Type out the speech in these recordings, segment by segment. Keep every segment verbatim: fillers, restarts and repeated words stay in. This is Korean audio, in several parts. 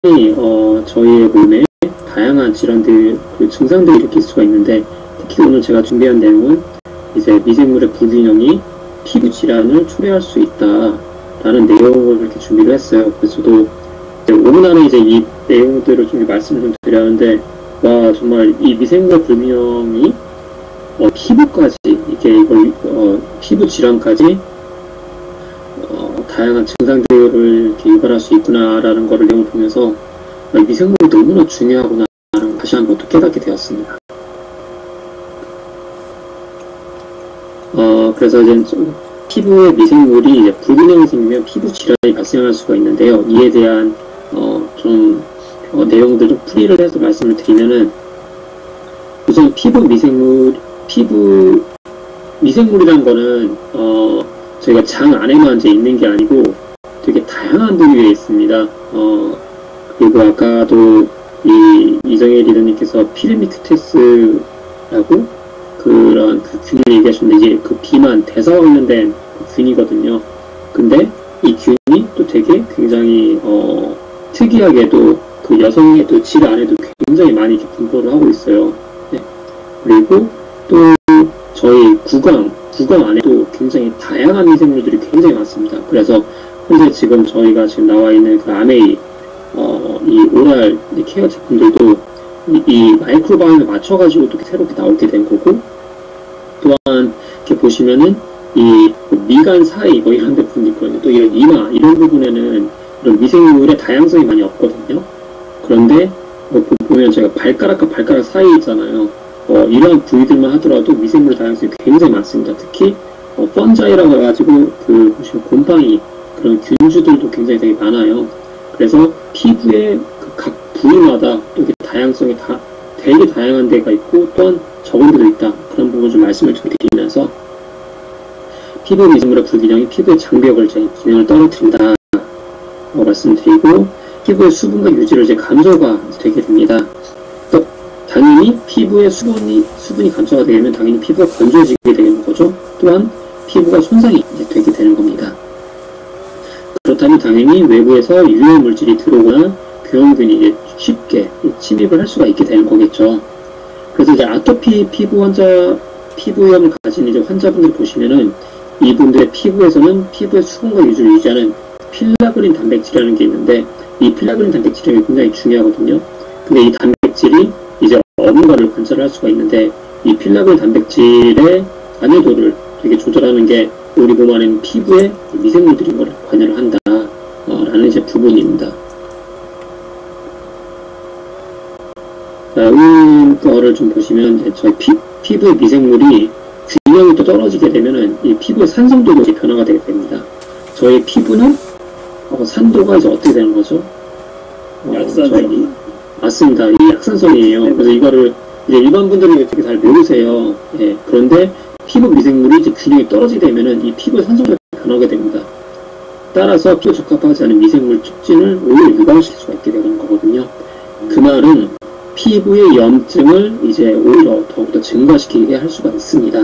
어, 저희의 몸에 다양한 질환들, 그 증상들을 일으킬 수가 있는데, 특히 오늘 제가 준비한 내용은 이제 미생물의 불균형이 피부 질환을 초래할 수 있다라는 내용을 이렇게 준비를 했어요. 그래서 저도 오늘 안에 이제 이 내용들을 좀 말씀을 좀 드렸는데, 와, 정말 이 미생물 불균형이 어, 피부까지, 이게 이걸, 어, 피부 질환까지 어, 다양한 증상들을 이렇게 유발할 수 있구나라는 거를 내용을 보면서 어, 미생물이 너무나 중요하구나라는 걸 다시 한번 또 깨닫게 되었습니다. 어, 그래서 이제 피부의 미생물이 이제 불균형이 생기면 피부 질환이 발생할 수가 있는데요. 이에 대한 어, 좀 어, 내용들 좀 풀이를 해서 말씀을 드리면은, 우선 피부 미생물, 피부 미생물이란 거는 어, 저희가 장 안에만 이제 있는 게 아니고 되게 다양한 부위에 있습니다. 어, 그리고 아까도 이 이정혜 리더님께서 피르미큐테스라고 그런 그 균을 얘기하셨는데, 이게 그 비만, 대사와 관련된 그 균이거든요. 근데 이 균이 또 되게 굉장히 어, 특이하게도 그 여성의 또 질 안에도 굉장히 많이 이렇게 분포를 하고 있어요. 네. 그리고 또 저희 구강, 구강 안에도 굉장히 다양한 미생물들이 굉장히 많습니다. 그래서 현재 지금 저희가 지금 나와 있는 그 아메이, 어, 이 오랄 케어 제품들도 이, 이 마이크로바이옴에 맞춰가지고 또 새롭게 나오게 된 거고, 또한 이렇게 보시면은 이 미간 사이 뭐 이런 부분이 있거든요. 또 이런 이마 이런 부분에는 이런 미생물의 다양성이 많이 없거든요. 그런데 뭐 보면 제가 발가락과 발가락 사이 있잖아요. 어, 이러한 부위들만 하더라도 미생물 다양성이 굉장히 많습니다. 특히 어, 펀자이라고 해가지고 그 보시면 곰팡이 그런 균주들도 굉장히 되게 많아요. 그래서 피부의 그 각 부위마다 또 이렇게 다양성이 다 되게 다양한 데가 있고, 또한 적은 데도 있다. 그런 부분 좀 말씀을 좀 드리면서, 피부 미생물의 불균형이 피부의 장벽을 제 기능을 떨어뜨린다 어, 말씀드리고, 피부의 수분과 유지를 이제 감소가 되게 됩니다. 또 당연히 피부의 수분이 수분이 감소가 되면 당연히 피부가 건조해지게 되는 거죠. 또한 피부가 손상이 이제 되게 되는 겁니다. 그렇다면 당연히 외부에서 유해 물질이 들어오거나 병균이 이제 쉽게 침입을 할 수가 있게 되는 거겠죠. 그래서 이제 아토피 피부 환자, 피부염을 가진 이제 환자분들 보시면은 이분들의 피부에서는 피부의 수분과 유지를 유지하는 필라그린 단백질이라는 게 있는데, 이 필라그린 단백질이 굉장히 중요하거든요. 근데 이 단백질이 이제 없는 거를 관찰을 할 수가 있는데, 이 필라그린 단백질의 관여도를 되게 조절하는 게 우리 몸 안에 있는 피부에 미생물들이 걸 관여를 한다 어, 라는 이제 부분입니다. 자, 이 거를 좀 보시면 이제 저희 피, 피부의 미생물이 균형이 또 떨어지게 되면은 이 피부의 산성도도 이제 변화가 되게 됩니다. 저희 피부는 어, 산도가 이제 어떻게 되는 거죠? 어, 약산성. 맞습니다. 이 약산성이에요. 그래서 이거를 이제 일반 분들은 되게 잘 모르세요. 예, 그런데 피부 미생물이 이제 균형이 떨어지게 되면은 이 피부의 산성도가 변하게 됩니다. 따라서 피부에 적합하지 않은 미생물 촉진을 오히려 유발시킬 수가 있게 되는 거거든요. 그 말은 피부의 염증을 이제 오히려 더욱더 증가시키게 할 수가 있습니다.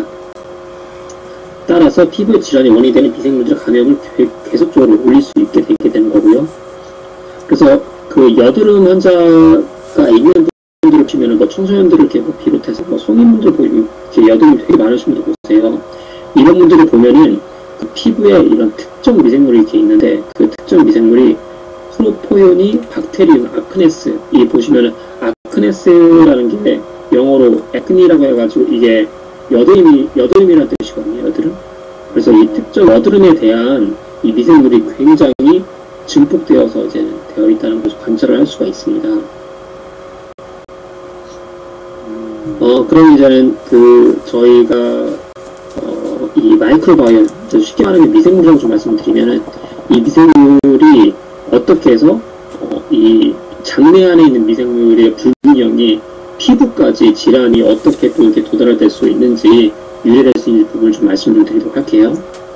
따라서 피부의 질환의 원인이 되는 미생물들의 감염을 계속적으로 올릴 수 있게 되게 되는 거고요. 그래서 그 여드름 환자가 있는 분들을 보시면은 뭐 청소년들을 이렇게 뭐 비롯해서 뭐 성인분들 보면 이렇게 여드름이 되게 많으신 분들 보세요. 이런 분들을 보면은 그 피부에 이런 특정 미생물이 이렇게 있는데, 그 특정 미생물이 프로포연이 박테리움 아크네스, 이 보시면은 아크네스라는 게 영어로 에크니라고 해가지고 이게 여드름이, 여드름이라는 뜻이거든요, 여드름. 그래서 이 특정 여드름에 대한 이 미생물이 굉장히 증폭되어서 이제 되어 있다는 것을 관찰을 할 수가 있습니다. 어, 그럼 이제는 그, 저희가, 어, 이 마이크로바이옴, 쉽게 말하면 미생물이라고 좀 말씀드리면은, 이 미생물이 어떻게 해서, 어, 이 장내 안에 있는 미생물의 불균형이 피부까지 질환이 어떻게 또 이렇게 도달될 수 있는지 유래될 수 있는 부분을 좀 말씀 좀 드리도록 할게요.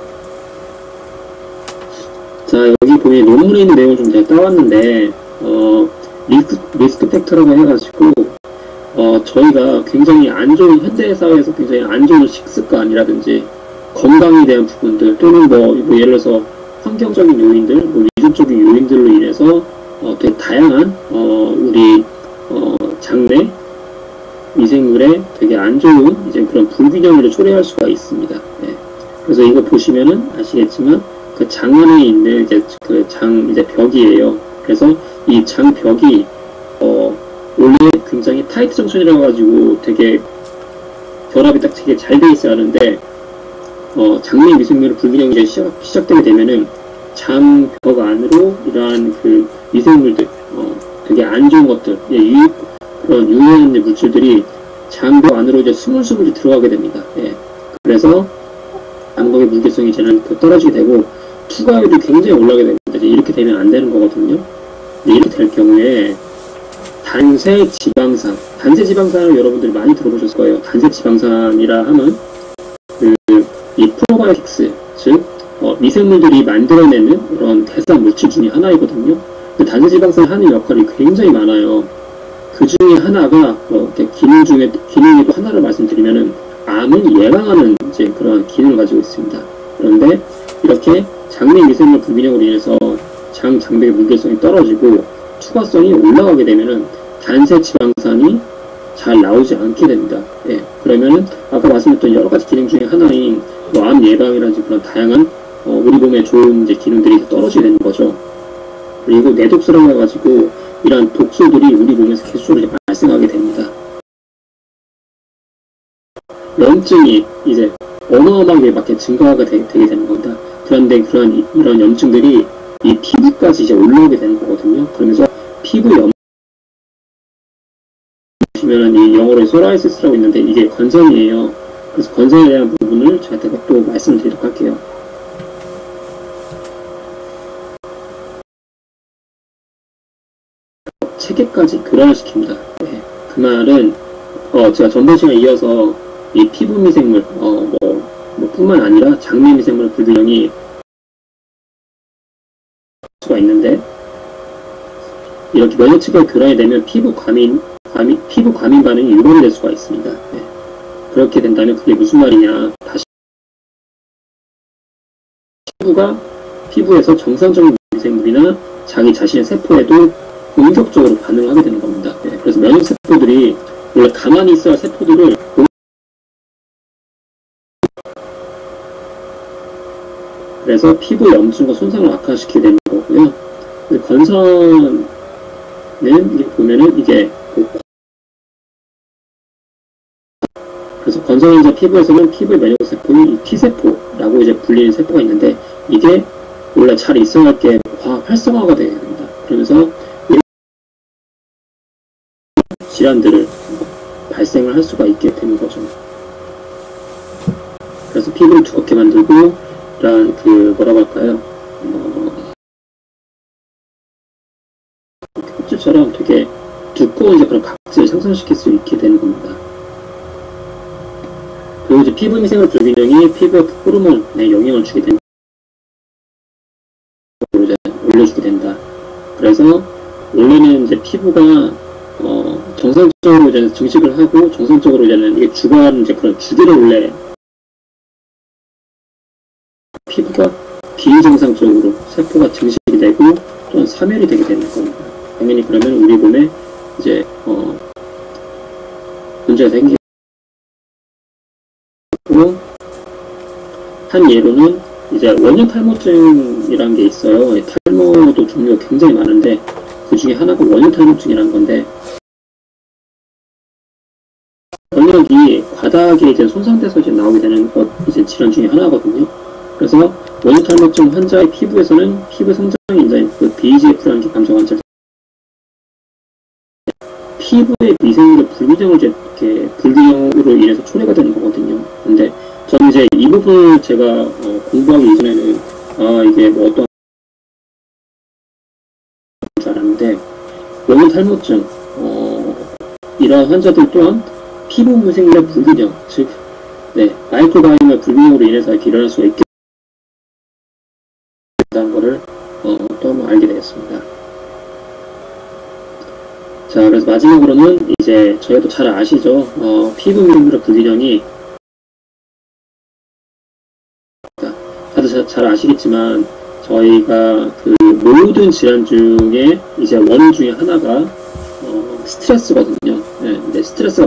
자, 여기 보면 논문에 있는 내용을 좀 제가 따왔는데, 어, 리스크, 리스크 팩터라고 해가지고, 어, 저희가 굉장히 안 좋은, 현대 사회에서 굉장히 안 좋은 식습관이라든지, 건강에 대한 부분들, 또는 뭐, 뭐 예를 들어서 환경적인 요인들, 뭐 유전적인 요인들로 인해서 어, 되게 다양한 어, 우리 어, 장내 미생물에 되게 안 좋은 이제 그런 불균형을 초래할 수가 있습니다. 네. 그래서 이거 보시면은 아시겠지만 그 장 안에 있는 이제 그 장 이제 벽이에요. 그래서 이 장 벽이 어, 원래 굉장히 타이트 정션이라 가지고 되게 결합이 딱 되게 잘 돼 있어야 하는데 어, 장내 미생물 불균형이 이제 시작, 시작되게 되면은 장벽 안으로 이러한 그 미생물들 어, 되게 안 좋은 것들 예, 유, 그런 유해한 물질들이 장벽 안으로 이제 스물스물 들어가게 됩니다. 예. 그래서 장벽의 물개성이 이제는 떨어지게 되고 투과율이 굉장히 올라가게 됩니다. 이제 이렇게 되면 안 되는 거거든요. 근데 이렇게 될 경우에 단세 지방산, 단세 지방산을 여러분들이 많이 들어보셨을 거예요. 단세 지방산이라 하면 그 이 프로바이오틱스, 즉 어, 미생물들이 만들어내는 그런 대상 물질 중에 하나이거든요. 그 단세 지방산이 하는 역할이 굉장히 많아요. 그 중에 하나가 뭐 이렇게 기능 중에 기능이고 하나를 말씀드리면은 암을 예방하는 이제 그런 기능을 가지고 있습니다. 그런데 이렇게 장내 미생물 불균형으로 인해서 장 장벽의 무게성이 떨어지고 투과성이 올라가게 되면은 단세 지방산이 잘 나오지 않게 됩니다. 예, 그러면은 아까 말씀드렸던 여러 가지 기능 중에 하나인 뭐 암 예방이라든지 그런 다양한 어, 우리 몸에 좋은 이제 기능들이 떨어지게 되는 거죠. 그리고 내독소라고 해가지고 이러한 독소들이 우리 몸에서 계속적으로 발생하게 됩니다. 염증이 이제 어마어마하게 막 증가가 되, 되게 되는 겁니다. 그런데 그런 이, 이런 염증들이 이 피부까지 이제 올라오게 되는 거거든요. 그러면서 피부 염 보시면은 이 영어로 소라이시스라고 있는데 이게 건성이에요. 그래서 건성에 대한 부분을 제가 또 말씀을 드리도록 할게요. 체계까지 교란시킵니다. 네. 그 말은 어 제가 전번 시간에 이어서 이 피부 미생물 어 뭐 뭐 뿐만 아니라 장내 미생물 불균형이 수가 있는데 이렇게 면역체계가 교란이 되면 피부 과민 과민 피부 과민 반응이 유발이 될 수가 있습니다. 네. 그렇게 된다면 그게 무슨 말이냐? 다시 피부가 피부에서 정상적인 미생물이나 자기 자신의 세포에도 공격적으로 반응을 하게 되는 겁니다. 네, 그래서 면역세포들이 원래 가만히 있어야 할 세포들을 그래서 피부 염증과 손상을 악화시키게 되는 거고요. 건선은 이게 보면은 이게 그래서 건선환자 피부에서는 피부의 면역세포인 T세포라고 이제 불리는 세포가 있는데 이게 원래 잘 있어야 할 게 과학 활성화가 되게 됩니다. 그러면서 질환들을 발생을 할 수가 있게 되는 거죠. 그래서 피부를 두껍게 만들고 이런 그 뭐라고 할까요? 어, 껍질처럼 되게 두꺼운 이제 그런 각질을 생성시킬 수 있게 되는 겁니다. 그리고 이제 피부 미생물 불균형이 피부에 호르몬에 영향을 주게 된다. 이제 올려주게 된다. 그래서 원래는 이제 피부가 어, 정상적으로 이제 증식을 하고 정상적으로 이제는 이게 주관 이제 그런 주기를 원래 피부가 비정상적으로 세포가 증식이 되고 또는 사멸이 되게 되는 겁니다. 당연히 그러면 우리 몸에 이제 어, 문제가 생기고 한 예로는 이제 원형 탈모증이라는 게 있어요. 탈모도 종류가 굉장히 많은데 그 중에 하나가 원형 탈모증이라는 건데 원형이 과다하게 이제 손상돼서 이제 나오게 되는 것 이제 질환 중에 하나거든요. 그래서 원형 탈모증 환자의 피부에서는 피부 성장이 이제 그 비이지에프라는 게 감정 환자 피부의 미생물의 불균형을 이제 이렇게 불균형으로 인해서 초래가 되는 거거든요. 근데 저는 이제 이 부분을 제가 어, 공부하기 이전에는 아 이게 뭐 어떤 줄 알았는데 원형 탈모증 어, 이러한 환자들 또한 피부 미생물의 불균형 즉 네, 마이크로바이옴의 불균형으로 인해서 이렇게 일어날 수가 있게 된다는 것을 어, 또 한번 알게 되었습니다. 자, 그래서 마지막으로는 이제 저희도 잘 아시죠? 어, 피부 미생물의 불균형이 다들 잘, 잘 아시겠지만 저희가 그 모든 질환 중에 이제 원인 중에 하나가 어, 스트레스거든요. 네, 근데 스트레스가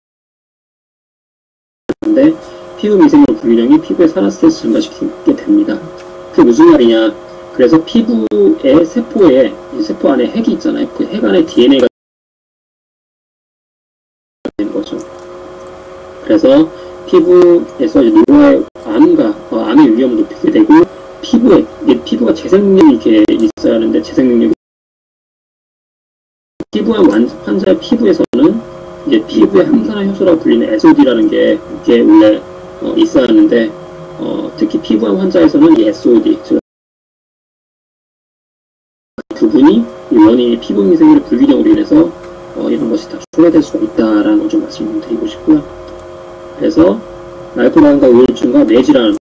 많은데 피부 미생물 불균형이 피부의 산화 스트레스 증가시키게 됩니다. 그게 무슨 말이냐? 그래서 피부의 세포에 세포 안에 핵이 있잖아요. 그 핵 안에 디엔에이가 되는 거죠. 그래서 피부에서 노화의 암과 어, 암의 위험을 높이게 되고 피부에 이게 피부가 재생 능력이 이렇게 있어야 하는데 재생 능력이 피부암 환자의 피부에서는 이제 피부의 항산화 효소라고 불리는 에스오디라는 게 이게 원래 어, 있어야 하는데 어, 특히 피부암 환자에서는 이 에스오디 즉 부분이 이 원인이 피부 미생물의 불균형으로 인해서 어, 이런 것이 다 초래될 수가 있다라는 걸 좀 말씀드리고 싶고요. 그래서 말초반응과 우울증과 뇌질환